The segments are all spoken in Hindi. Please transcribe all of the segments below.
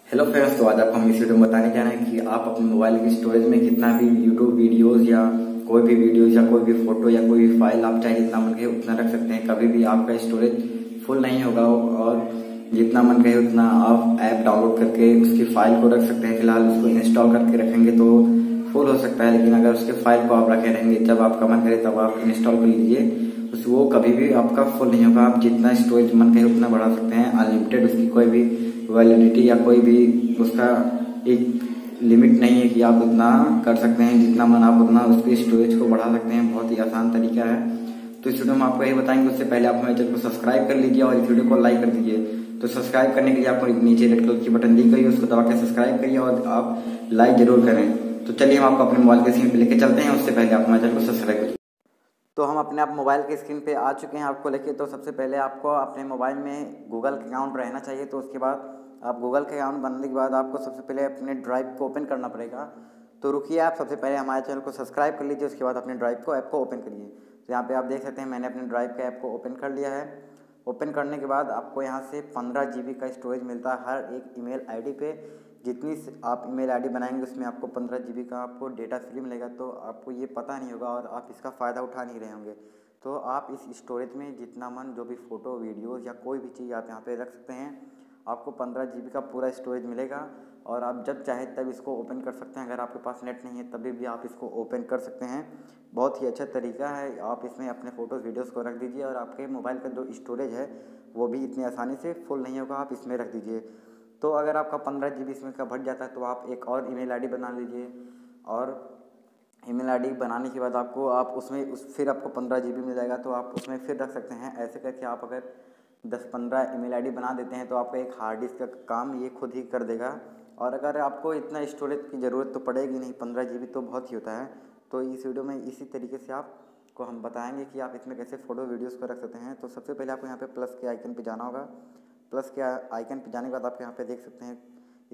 हेलो फ्रेंड्स, तो आज आपको हम इस वीडियो में बताने जा रहे हैं कि आप अपने मोबाइल की स्टोरेज में कितना भी यूट्यूब वीडियोस या कोई भी वीडियोस या कोई भी फोटो या कोई भी फाइल आप चाहे जितना मन कहे उतना रख सकते हैं। कभी भी आपका स्टोरेज फुल नहीं होगा और जितना मन कहे उतना आप ऐप डाउनलोड करके उसकी फाइल को रख सकते हैं। फिलहाल उसको इंस्टॉल करके रखेंगे तो फुल हो सकता है, लेकिन अगर उसके फाइल को आप रखे रहेंगे जब आपका मन करे तब आप इंस्टॉल कर लीजिए, वो कभी भी आपका फुल नहीं होगा। आप जितना स्टोरेज मन कहे उतना बढ़ा सकते हैं। अनलिमिटेड उसकी कोई भी वैलिडिटी या कोई भी उसका एक लिमिट नहीं है कि आप उतना कर सकते हैं। जितना मन आप उतना उसकी स्टोरेज को बढ़ा सकते हैं। बहुत ही आसान तरीका है। तो इस वीडियो में आपको यही बताएंगे। उससे पहले आप हमारे चैनल को सब्सक्राइब कर लीजिए और इस वीडियो को लाइक कर दीजिए। तो सब्सक्राइब करने के लिए आपको नीचे रेड कलर की बटन दी गई है, उसको दबा के सब्सक्राइब करिए और आप लाइक जरूर करें। तो चलिए हम आपको अपने मोबाइल के स्क्रीन पे लेके चलते हैं। उससे पहले आप हमारे चैनल को सब्सक्राइब करिए। तो हम अपने आप मोबाइल के स्क्रीन पे आ चुके हैं आपको लेके। तो सबसे पहले आपको अपने मोबाइल में गूगल अकाउंट रहना चाहिए। तो उसके बाद आप गूगल के अकाउंट बनने के बाद आपको सबसे पहले अपने ड्राइव को ओपन करना पड़ेगा। तो रुकिए, आप सबसे पहले हमारे चैनल को सब्सक्राइब कर लीजिए, उसके बाद अपने ड्राइव को ऐप को ओपन करिए। तो यहाँ पे आप देख सकते हैं मैंने अपने ड्राइव के ऐप को ओपन कर लिया है। ओपन करने के बाद आपको यहाँ से 15 GB का स्टोरेज मिलता है हर एक ईमेल आईडी पे। जितनी आप ईमेल आईडी बनाएंगे उसमें आपको 15 GB का आपको डेटा फ्री मिलेगा। तो आपको ये पता नहीं होगा और आप इसका फ़ायदा उठा नहीं रहे होंगे। तो आप इस स्टोरेज में जितना मन जो भी फ़ोटो वीडियोज़ या कोई भी चीज़ आप यहाँ पे रख सकते हैं। आपको 15 GB का पूरा स्टोरेज मिलेगा और आप जब चाहे तब इसको ओपन कर सकते हैं। अगर आपके पास नेट नहीं है तभी भी आप इसको ओपन कर सकते हैं। बहुत ही अच्छा तरीका है। आप इसमें अपने फ़ोटोज़ वीडियोज़ को रख दीजिए और आपके मोबाइल का जो स्टोरेज है वो भी इतनी आसानी से फुल नहीं होगा। आप इसमें रख दीजिए। तो अगर आपका 15 GB इसमें का भर जाता है तो आप एक और ईमेल आईडी बना लीजिए और ईमेल आईडी बनाने के बाद आपको आप उसमें फिर आपको 15 GB मिल जाएगा। तो आप उसमें फिर रख सकते हैं। ऐसे करके आप अगर 10-15 ईमेल आईडी बना देते हैं तो आपका एक हार्ड डिस्क का काम ये खुद ही कर देगा। और अगर आपको इतना स्टोरेज की ज़रूरत तो पड़ेगी नहीं, 15 GB तो बहुत ही होता है। तो इस वीडियो में इसी तरीके से आपको हम बताएंगे कि आप इसमें कैसे फ़ोटो वीडियोज़ को रख सकते हैं। तो सबसे पहले आपको यहाँ पे प्लस के आइकन पे जाना होगा। प्लस के आइकन पे जाने के बाद आप यहाँ पे देख सकते हैं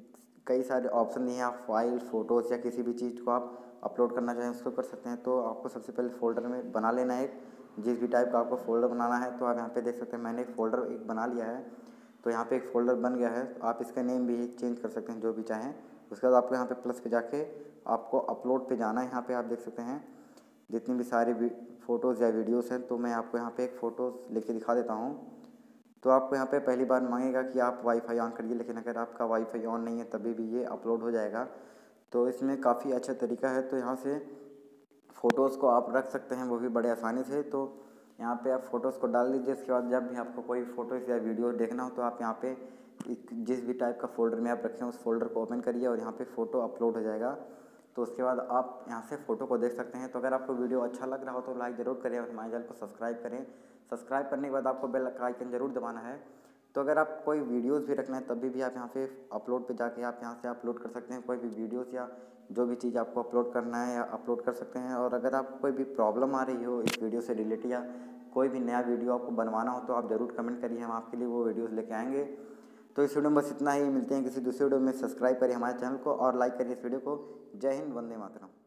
कई सारे ऑप्शन दिए हैं। आप फाइल, फ़ोटोज़ या किसी भी चीज़ को आप अपलोड करना चाहें उसको कर सकते हैं। तो आपको सबसे पहले फ़ोल्डर में बना लेना है जिस भी टाइप का आपको फ़ोल्डर बनाना है। तो आप यहाँ पे देख सकते हैं मैंने एक फ़ोल्डर एक बना लिया है। तो यहाँ पे एक फ़ोल्डर बन गया है। आप इसका नेम भी चेंज कर सकते हैं जो भी चाहें। उसके बाद आपको यहाँ पे प्लस पे जाके आपको अपलोड पे जाना है। यहाँ पे आप देख सकते हैं जितनी भी सारी फ़ोटोज़ या वीडियोज़ हैं। तो मैं आपको यहाँ पे एक फ़ोटोज़ लेके दिखा देता हूँ। तो आपको यहाँ पे पहली बार मांगेगा कि आप वाईफाई ऑन करिए, लेकिन अगर आपका वाईफाई ऑन नहीं है तभी भी ये अपलोड हो जाएगा। तो इसमें काफ़ी अच्छा तरीका है। तो यहाँ से फ़ोटोज़ को आप रख सकते हैं वो भी बड़े आसानी से। तो यहाँ पे आप फ़ोटोज़ को डाल दीजिए। उसके बाद जब भी आपको कोई फ़ोटोज़ या वीडियो देखना हो तो आप यहाँ पे जिस भी टाइप का फ़ोल्डर में आप रखें उस फोल्डर को ओपन करिए और यहाँ पे फ़ोटो अपलोड हो जाएगा। तो उसके बाद आप यहाँ से फ़ोटो को देख सकते हैं। तो अगर आपको वीडियो अच्छा लग रहा हो तो लाइक ज़रूर करें और हमारे चैनल को सब्सक्राइब करें। सब्सक्राइब करने के बाद आपको बेल का आइकन ज़रूर दबाना है। तो अगर आप कोई वीडियोज़ भी रखना है तभी भी आप यहाँ पे अपलोड पे जाके आप यहाँ से अपलोड कर सकते हैं। कोई भी वीडियोज़ या जो भी चीज़ आपको अपलोड करना है या अपलोड कर सकते हैं। और अगर आप कोई भी प्रॉब्लम आ रही हो इस वीडियो से रिलेटेड या कोई भी नया वीडियो आपको बनवाना हो तो आप ज़रूर कमेंट करिए, हम आपके लिए वो वीडियोज़ लेके आएँगे। तो इस वीडियो में बस इतना ही। मिलते हैं किसी दूसरे वीडियो में। सब्सक्राइब करिए हमारे चैनल को और लाइक करिए इस वीडियो को। जय हिंद, वंदे मातरम।